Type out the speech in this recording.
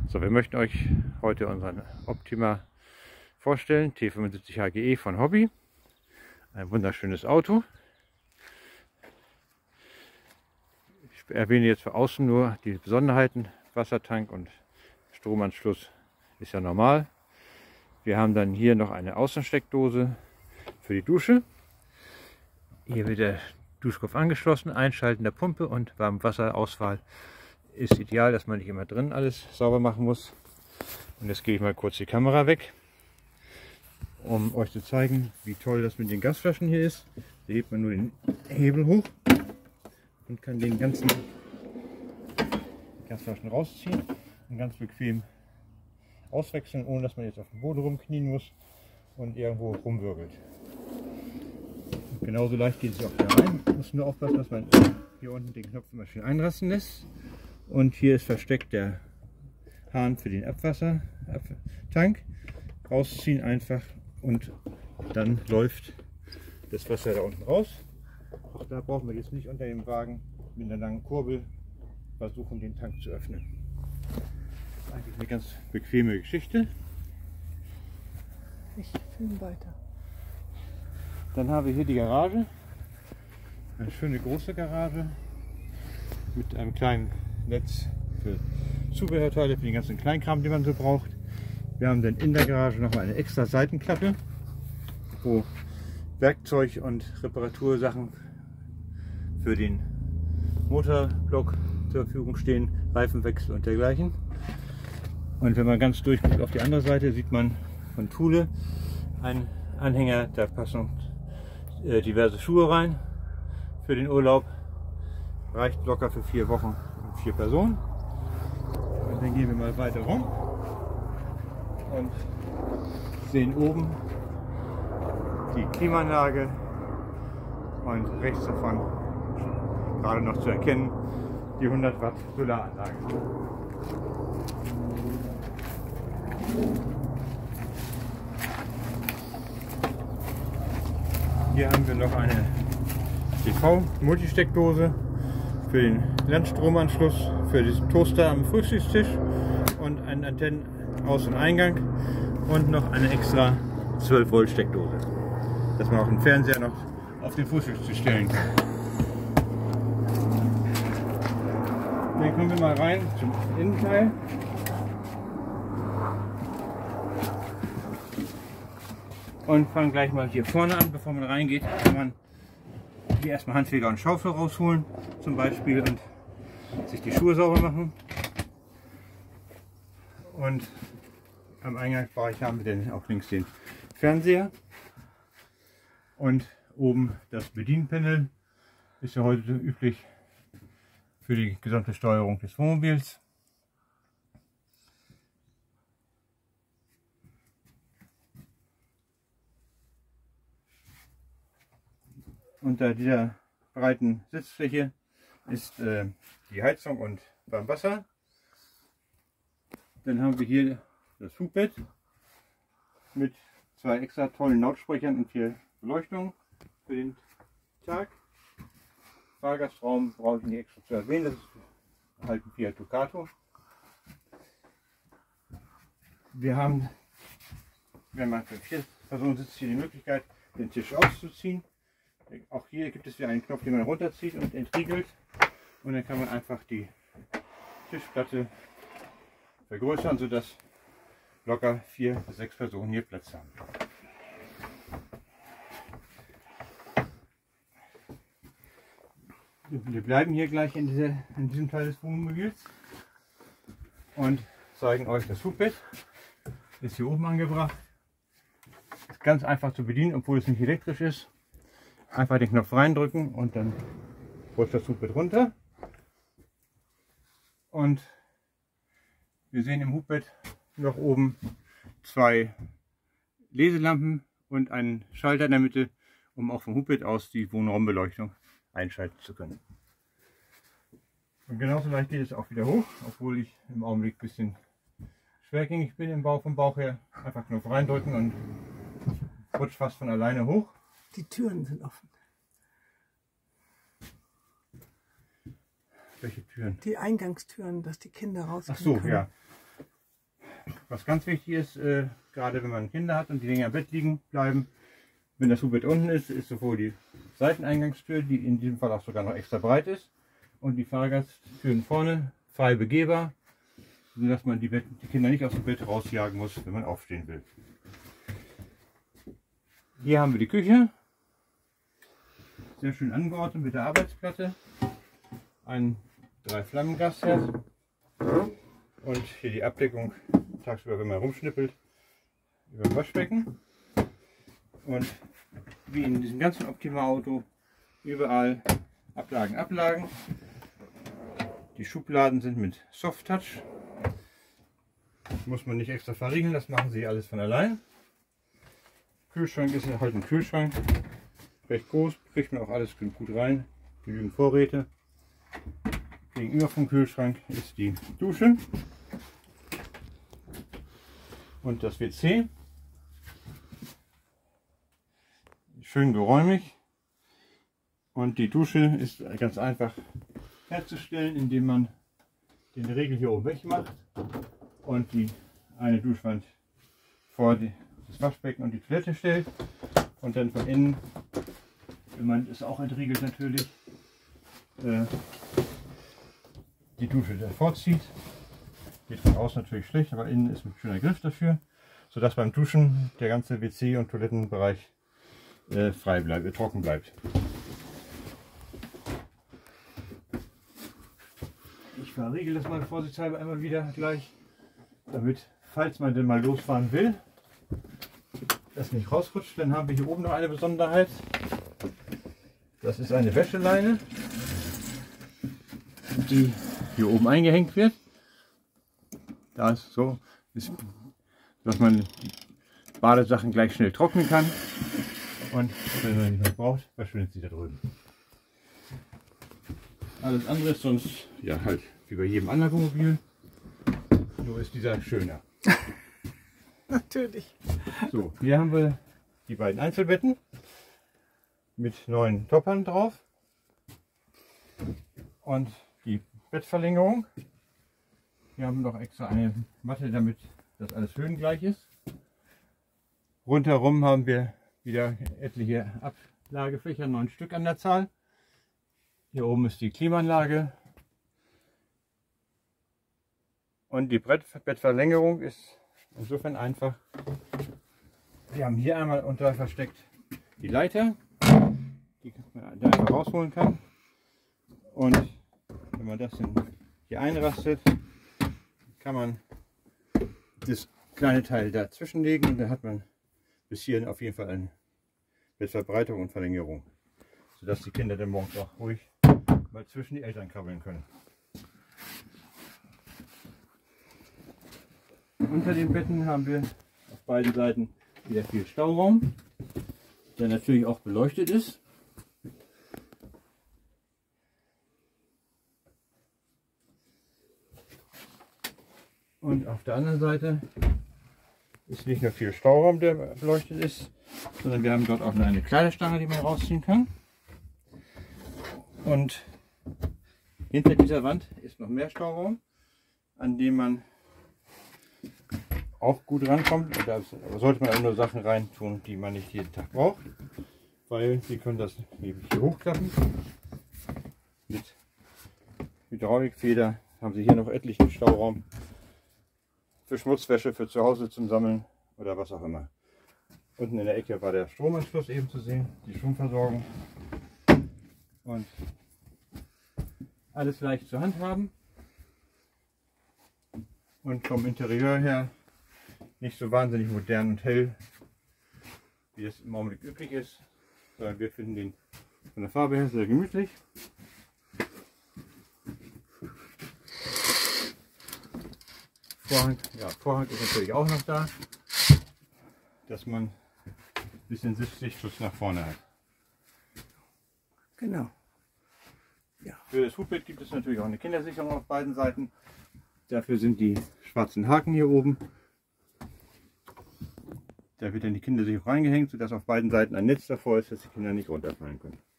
So, wir möchten euch heute unseren Optima vorstellen, T75 HGE von Hobby. Ein wunderschönes Auto. Ich erwähne jetzt für außen nur die Besonderheiten. Wassertank und Stromanschluss ist ja normal. Wir haben dann hier noch eine Außensteckdose für die Dusche. Hier wird der Duschkopf angeschlossen, Einschalten der Pumpe und Warmwasserauswahl ist ideal, dass man nicht immer drin alles sauber machen muss. Und jetzt gehe ich mal kurz die Kamera weg, um euch zu zeigen, wie toll das mit den Gasflaschen hier ist. Da hebt man nur den Hebel hoch und kann den ganzen Gasflaschen rausziehen und ganz bequem auswechseln, ohne dass man jetzt auf dem Boden rumknien muss und irgendwo rumwirbelt. Und genauso leicht geht es auch hier rein. Man muss nur aufpassen, dass man hier unten den Knopf immer schön einrasten lässt. Und hier ist versteckt der Hahn für den Abwassertank. Rausziehen einfach und dann läuft das Wasser da unten raus. Auch da brauchen wir jetzt nicht unter dem Wagen mit einer langen Kurbel versuchen, den Tank zu öffnen. Das ist eigentlich eine ganz bequeme Geschichte. Ich filme weiter. Dann haben wir hier die Garage. Eine schöne große Garage mit einem kleinen Netz für Zubehörteile, für den ganzen Kleinkram, den man so braucht. Wir haben dann in der Garage noch mal eine extra Seitenklappe, wo Werkzeug und Reparatursachen für den Motorblock zur Verfügung stehen, Reifenwechsel und dergleichen. Und wenn man ganz durchguckt auf die andere Seite, sieht man von Thule einen Anhänger, da passen diverse Schuhe rein für den Urlaub. Reicht locker für 4 Wochen und 4 Personen. Und dann gehen wir mal weiter rum und sehen oben die Klimaanlage und rechts davon gerade noch zu erkennen die 100 Watt Solaranlage. Hier haben wir noch eine TV-Multisteckdose für den Landstromanschluss, für diesen Toaster am Frühstückstisch und einen Antennen-Aus- und Eingang und noch eine extra 12 Volt Steckdose, dass man auch den Fernseher noch auf den Frühstückstisch stellen kann. Dann kommen wir mal rein zum Innenteil. Und fangen gleich mal hier vorne an, bevor man reingeht, kann man hier erstmal Handfeger und Schaufel rausholen zum Beispiel und sich die Schuhe sauber machen. Und am Eingangsbereich haben wir dann auch links den Fernseher und oben das Bedienpanel, ist ja heute üblich für die gesamte Steuerung des Wohnmobils. Unter dieser breiten Sitzfläche ist die Heizung und Warmwasser. Dann haben wir hier das Hubbett mit 2 extra tollen Lautsprechern und 4 Beleuchtungen für den Tag. Fahrgastraum brauche ich nicht extra zu erwähnen, das ist halt ein Fiat Ducato. Wir haben, wenn man für 4 Personen sitzt, hier die Möglichkeit, den Tisch auszuziehen. Auch hier gibt es wieder einen Knopf, den man runterzieht und entriegelt. Und dann kann man einfach die Tischplatte vergrößern, sodass locker 4 bis 6 Personen hier Platz haben. Wir bleiben hier gleich in diesem Teil des Wohnmobils und zeigen euch das Hubbett. Ist hier oben angebracht. Ist ganz einfach zu bedienen, obwohl es nicht elektrisch ist. Einfach den Knopf reindrücken und dann rutscht das Hubbett runter. Und wir sehen im Hubbett noch oben 2 Leselampen und einen Schalter in der Mitte, um auch vom Hubbett aus die Wohnraumbeleuchtung einschalten zu können. Und genauso leicht geht es auch wieder hoch, obwohl ich im Augenblick ein bisschen schwergängig bin im Bauch, vom Bauch her. Einfach Knopf reindrücken und rutscht fast von alleine hoch. Die Türen sind offen. Welche Türen? Die Eingangstüren, dass die Kinder rausgehen Ach so, können. ja. was ganz wichtig ist, gerade wenn man Kinder hat und die länger im Bett liegen bleiben, wenn das Hubbett unten ist, ist sowohl die Seiteneingangstür, die in diesem Fall auch sogar noch extra breit ist, und die Fahrgasttüren vorne frei begehbar, sodass man die Kinder nicht aus dem Bett rausjagen muss, wenn man aufstehen will. Hier haben wir die Küche, sehr schön angeordnet mit der Arbeitsplatte, ein 3-Flammen-Gasherd und hier die Abdeckung tagsüber, wenn man rumschnippelt, über dem Waschbecken. Und wie in diesem ganzen Optima-Auto überall Ablagen. Die Schubladen sind mit Soft Touch. Muss man nicht extra verriegeln, das machen sie alles von allein. Kühlschrank ist halt ein Kühlschrank. Recht groß, kriegt man auch alles gut rein. Genügend Vorräte. Gegenüber vom Kühlschrank ist die Dusche und das WC. Schön geräumig. Und die Dusche ist ganz einfach herzustellen, indem man den Riegel hier oben weg macht und die eine Duschwand vor das Waschbecken und die Toilette stellt und dann von innen, wenn man es auch entriegelt natürlich, die Dusche davor zieht. Geht von außen natürlich schlecht, aber innen ist ein schöner Griff dafür, sodass beim Duschen der ganze WC- und Toilettenbereich frei bleibt, trocken bleibt. Ich verriegel das mal vorsichtshalber einmal wieder gleich, damit, falls man denn mal losfahren will, das nicht rausrutscht. Dann haben wir hier oben noch eine Besonderheit. Das ist eine Wäscheleine, die hier oben eingehängt wird. Da ist so, dass man Badesachen gleich schnell trocknen kann. Und wenn man die noch braucht, verschwindet sie da drüben. Alles andere ist sonst ja halt wie bei jedem anderen Wohnmobil. Nur ist dieser schöner. Natürlich. So, hier haben wir die beiden Einzelbetten mit 9 Toppern drauf und die Bettverlängerung. Wir haben noch extra eine Matte, damit das alles höhengleich ist. Rundherum haben wir wieder etliche Ablagefächer, 9 Stück an der Zahl. Hier oben ist die Klimaanlage. Und die Bettverlängerung ist insofern einfach. Wir haben hier einmal unter versteckt die Leiter, die man da einfach rausholen kann. Und wenn man das hier einrastet, kann man das kleine Teil dazwischen legen und dann hat man bis hierhin auf jeden Fall eine Bettverbreitung und Verlängerung, sodass die Kinder dann morgens auch ruhig mal zwischen die Eltern krabbeln können. Unter den Betten haben wir auf beiden Seiten wieder viel Stauraum, der natürlich auch beleuchtet ist. Und auf der anderen Seite ist nicht nur viel Stauraum, der beleuchtet ist, sondern wir haben dort auch noch eine Kleiderstange, die man rausziehen kann. Und hinter dieser Wand ist noch mehr Stauraum, an dem man auch gut rankommt. Und da sollte man nur Sachen rein tun, die man nicht jeden Tag braucht, weil Sie können das hier hochklappen. Mit Hydraulikfeder haben Sie hier noch etlichen Stauraum für Schmutzwäsche, für zu Hause zum Sammeln oder was auch immer. Unten in der Ecke war der Stromanschluss eben zu sehen, die Stromversorgung. Und alles leicht zu handhaben. Und vom Interieur her nicht so wahnsinnig modern und hell, wie es im Augenblick üblich ist, sondern wir finden den von der Farbe her sehr gemütlich. Vorhang ist natürlich auch noch da, dass man ein bisschen Sichtschutz nach vorne hat. Genau. Ja. Für das Hubbett gibt es natürlich auch eine Kindersicherung auf beiden Seiten. Dafür sind die schwarzen Haken hier oben. Da wird dann die Kindersicherung reingehängt, sodass auf beiden Seiten ein Netz davor ist, dass die Kinder nicht runterfallen können.